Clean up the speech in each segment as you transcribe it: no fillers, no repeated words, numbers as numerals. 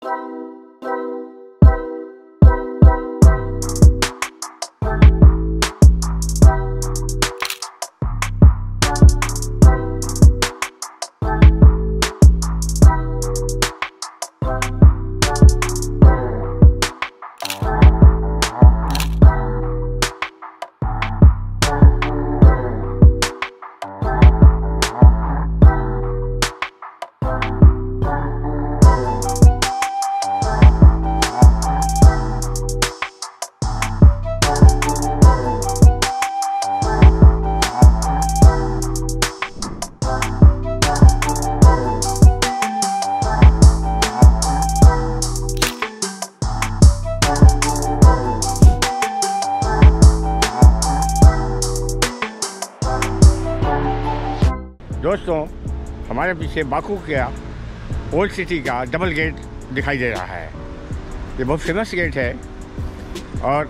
दोस्तों, हमारे पीछे बाकू का ओल्ड सिटी का डबल गेट दिखाई दे रहा है। ये बहुत फेमस गेट है और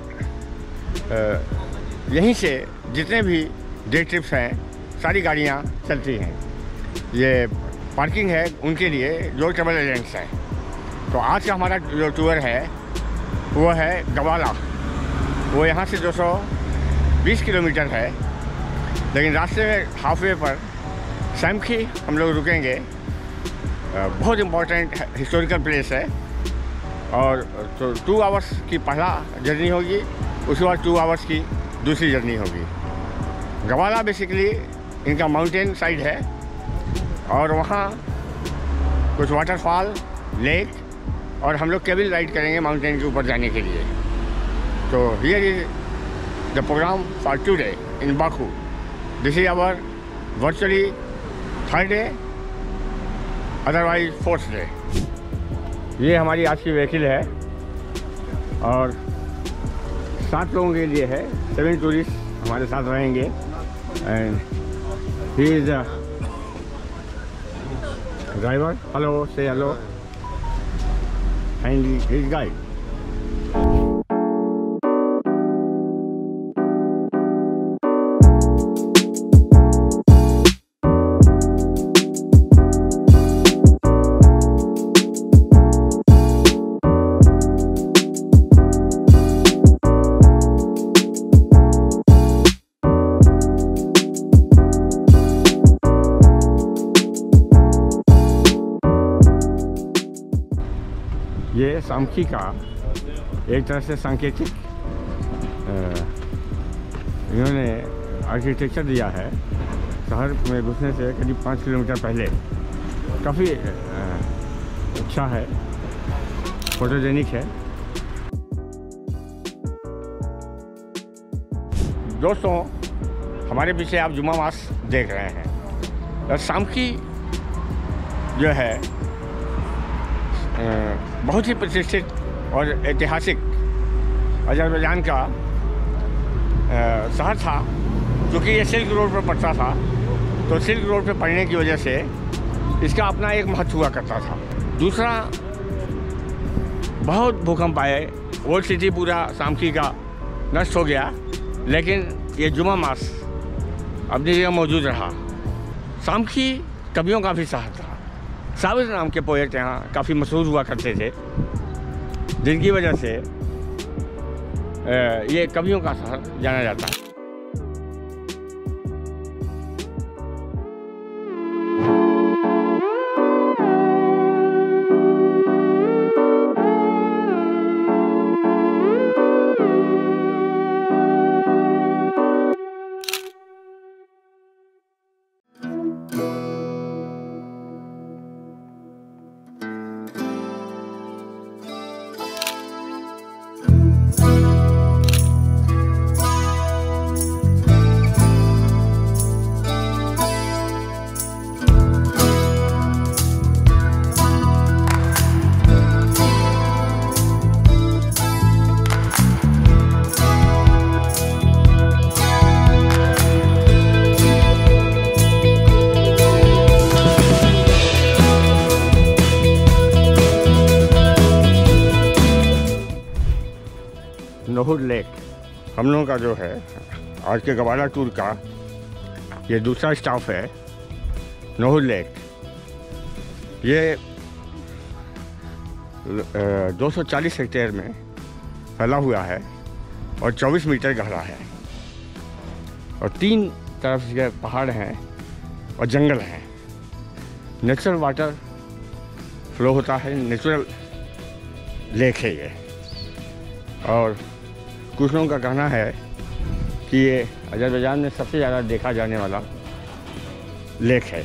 यहीं से जितने भी डे ट्रिप्स हैं सारी गाड़ियाँ चलती हैं। ये पार्किंग है उनके लिए जो ट्रैवल एजेंट्स हैं। तो आज का हमारा जो टूर है वो है गवाला। वो यहाँ से 220 किलोमीटर है, लेकिन रास्ते में हाफवे पर सैमखी हम लोग रुकेंगे। बहुत इम्पोर्टेंट हिस्टोरिकल प्लेस है और तो 2 आवर्स की पहला जर्नी होगी, उसके बाद 2 आवर्स की दूसरी जर्नी होगी। गवाला बेसिकली इनका माउंटेन साइड है और वहाँ कुछ वाटरफॉल, लेक और हम लोग केबल राइड करेंगे माउंटेन के ऊपर जाने के लिए। तो here is the program for today in Baku. This is our virtually 3rd day, otherwise 4th day. ये हमारी आज की व्हीकल है और 7 लोगों के लिए है। 7 टूरिस्ट हमारे साथ रहेंगे and he is the driver. Hello, say hello and he is guide. ये सामखी का एक तरह से सांकेतिक इन्होंने आर्किटेक्चर दिया है। शहर में घुसने से करीब 5 किलोमीटर पहले काफ़ी अच्छा है, फोटोजेनिक है। दोस्तों, हमारे पीछे आप जुमा मस्जिद देख रहे हैं और सामखी जो है बहुत ही प्रतिष्ठित और ऐतिहासिक अज़रबैजान का शहर था। क्योंकि ये सिल्क रोड पर पड़ता था, तो सिल्क रोड पर पड़ने की वजह से इसका अपना एक महत्व हुआ करता था। दूसरा, बहुत भूकंप आए, ओल्ड सिटी पूरा सामखी का नष्ट हो गया, लेकिन ये जुमा मस्जिद अपनी जगह मौजूद रहा। सामखी कवियों का भी शहर था। साबिर नाम के पोएट यहाँ काफ़ी मशहूर हुआ करते थे, जिनकी वजह से ये कवियों का शहर जाना जाता है। नहुर लेक हम लोगों का जो है आज के गवाला टूर का ये दूसरा स्टॉप है। नहुर लेक ये 240 हेक्टेयर में फैला हुआ है और 24 मीटर गहरा है और 3 तरफ के पहाड़ हैं और जंगल हैं। नेचुरल वाटर फ्लो होता है, नेचुरल लेक है ये। और कुछ लोगों का कहना है कि ये अज़रबैजान में सबसे ज़्यादा देखा जाने वाला लेक है।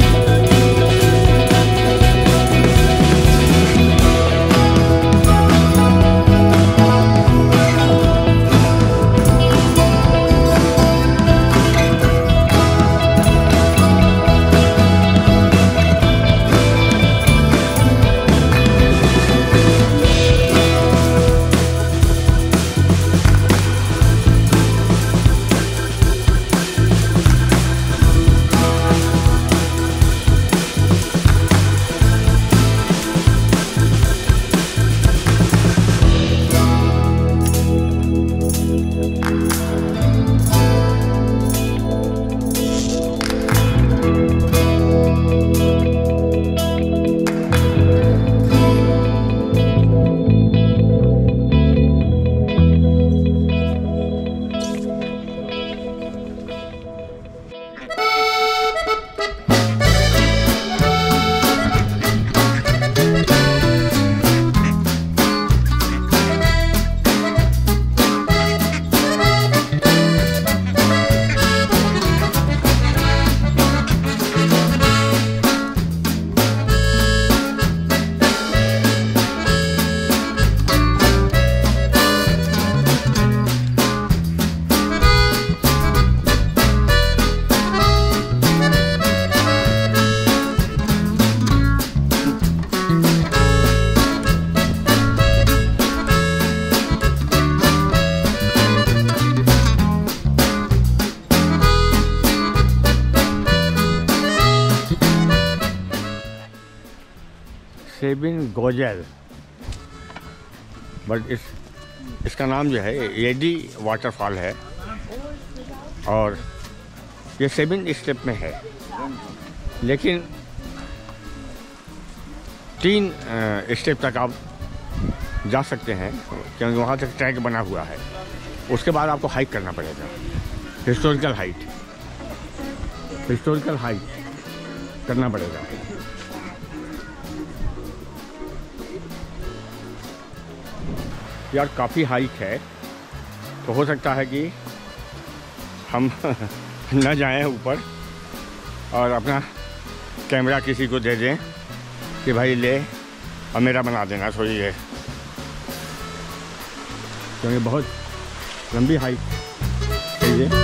सेबिन गोजेल, बट इसका नाम जो है येडी वाटरफॉल है और ये 7 स्टेप में है, लेकिन 3 स्टेप तक आप जा सकते हैं क्योंकि वहाँ तक ट्रैक बना हुआ है। उसके बाद आपको हाइक करना पड़ेगा, हिस्टोरिकल हाइक करना पड़ेगा। यार काफ़ी हाइक है, तो हो सकता है कि हम न जाएं ऊपर और अपना कैमरा किसी को दे दें कि भाई ले और मेरा बना देना सो ये, क्योंकि बहुत लंबी हाइक है ये।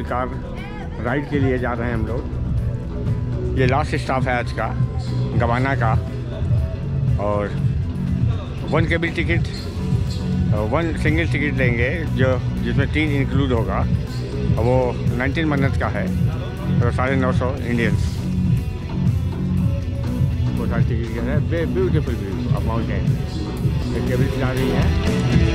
कार राइड के लिए जा रहे हैं हम लोग। ये लास्ट स्टॉप है आज का गवाना का। और 1 केबिल टिकट, 1 सिंगल टिकट लेंगे जिसमें 3 इंक्लूड होगा। वो 19 मिनट का है तो 950 इंडियंस। वो सारी टिकट है। Beautiful view of mountain. Cable जा रही है।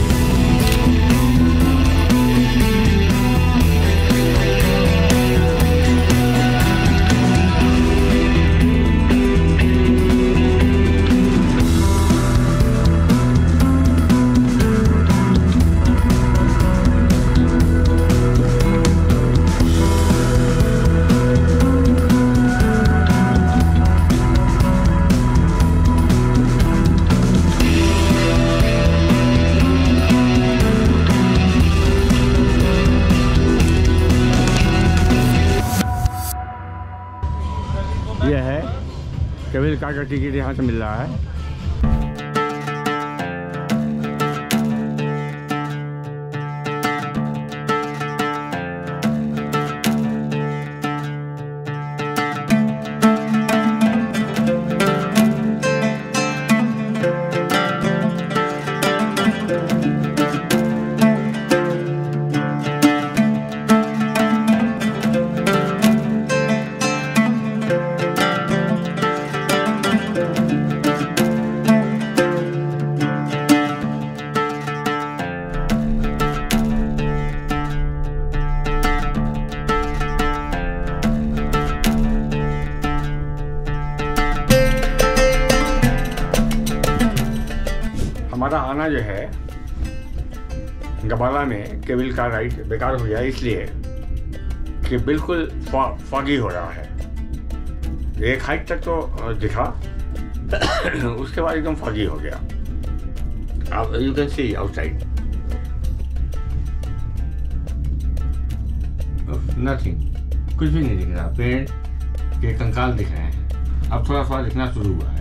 यह है केबिल कार का टिकट यहाँ से मिल रहा है। हमारा आना जो है गबाला में केबिल कार राइड बेकार हो गया इसलिए कि बिल्कुल फॉगी हो रहा है। एक हाइट तक तो दिखा उसके बाद एकदम फॉगी हो गया। अब you can see outside nothing, कुछ भी नहीं दिख रहा। पेड़ के कंकाल दिख रहे हैं। अब थोड़ा थोड़ा दिखना शुरू हुआ है।